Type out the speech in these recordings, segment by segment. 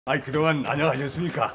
아이 그동안 안녕하셨습니까?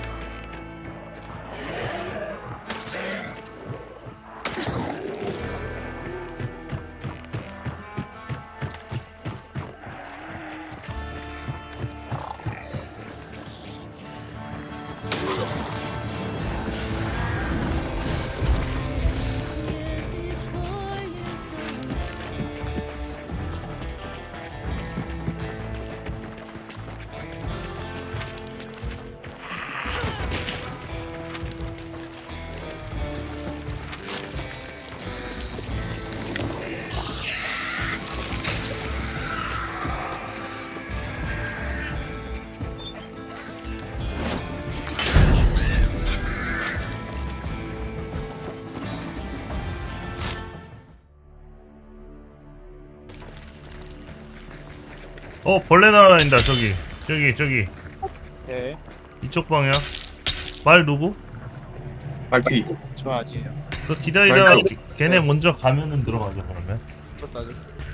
벌레 날아다닌다. 저기 네, 이쪽 방향. 말 누구? 발피. 저 아니에요. 그 기다리다가 말도- 걔네 먼저 가면은 들어가죠. 그러면 떴다.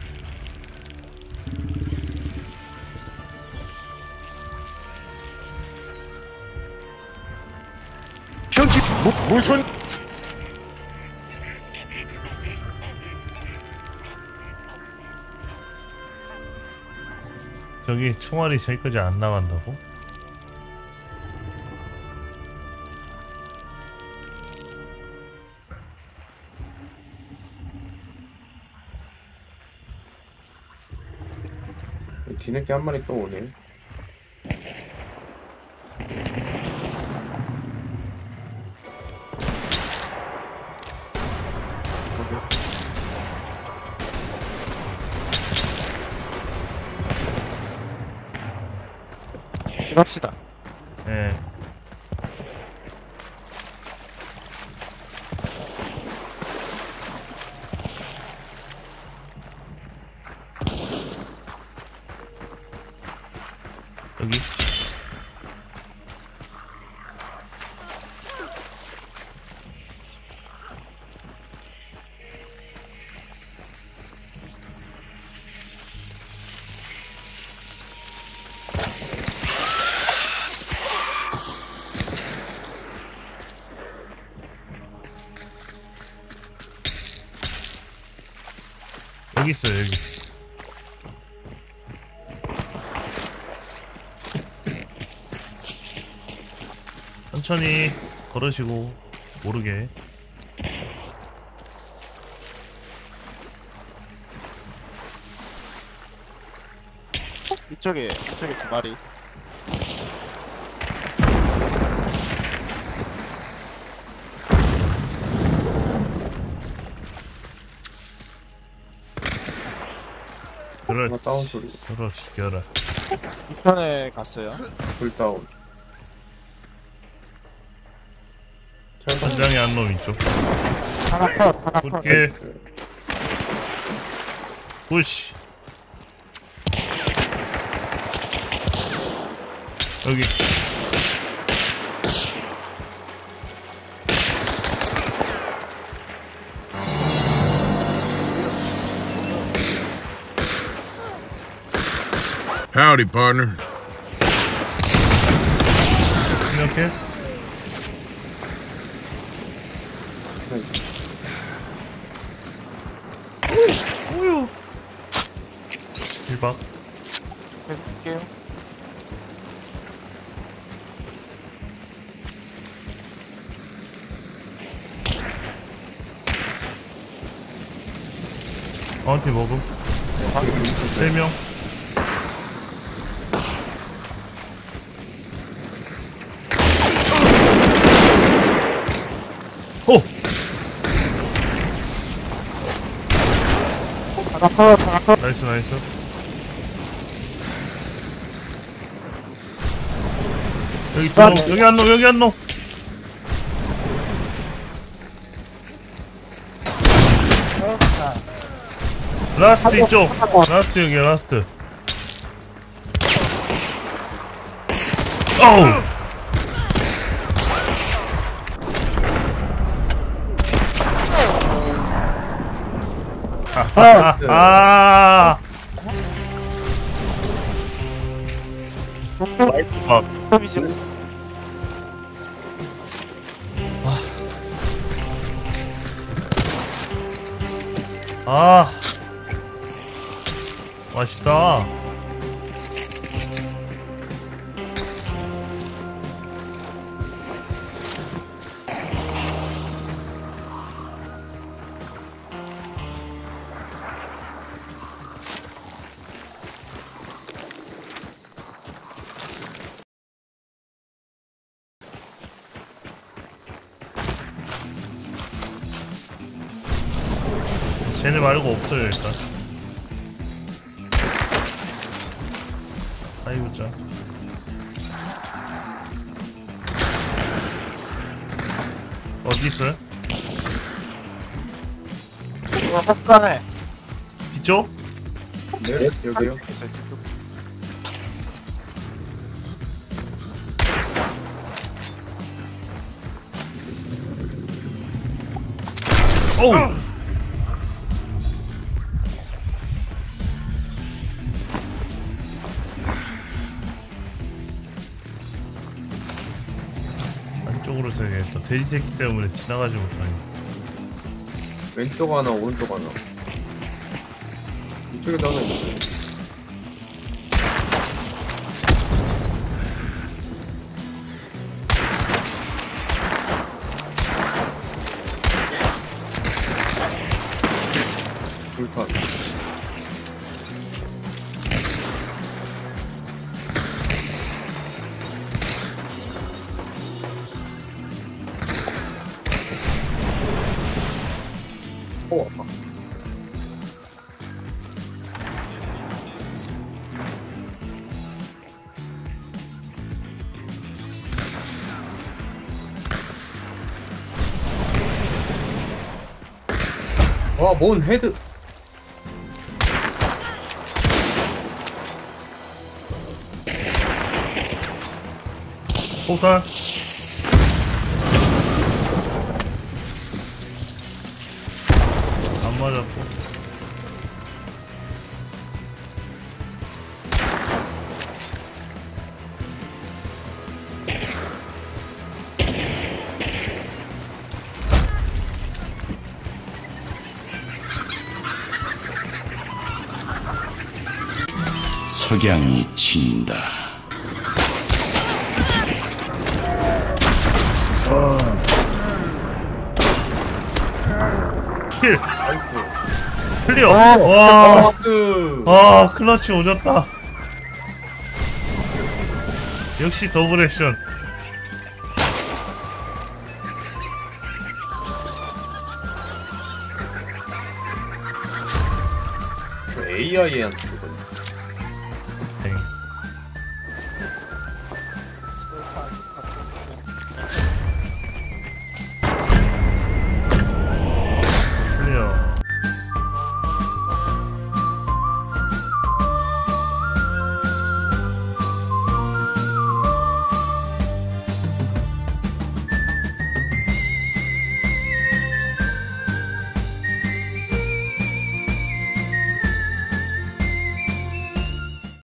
형님 무슨 저기 총알이 저기까지 안 나간다고? 뒤늦게 한 마리 또 오네. 들어갑시다. 예. 여기 여기 있어요. 여기. 천천히 걸으시고 모르게. 이쪽에 두 마리. 그렇지. 다운 소리. 서로 죽여라. 이편에 갔어요. 불다운. 천장에 한 놈 있죠. 하나 컷. 굿게 푸시. 여기 Howdy, partner. 이렇게 우유 1박 해볼게요. 파운티 먹음 3명. 오! 하나 컷. 나이스 나이스. 여기 두 놈, 여기 한 놈, 여기 한 놈. 라스트 이쪽. 라스트 여기 라스트. 어우! 아! 막 서비스. 아 맛있다. 쟤네 말고 없어요 일단. 아이고 짜. 어디 있어요? 이거 헛간에. 뒤쪽? 네, 여기요. 있어요. 어우. 안쪽으로 서야겠다. 돼지 새끼 때문에 지나가지 못하니. 왼쪽 하나, 오른쪽 하나. 이쪽에도 하나 있어요. 불판. 아파. 와, 뭔 헤드. 폭탄. 안 맞았고. 석양이 친다. 킬! 나이스. 클리어! 와, 와! 나이스. 아, 클러치 오졌다. 역시 더블 액션. AI한테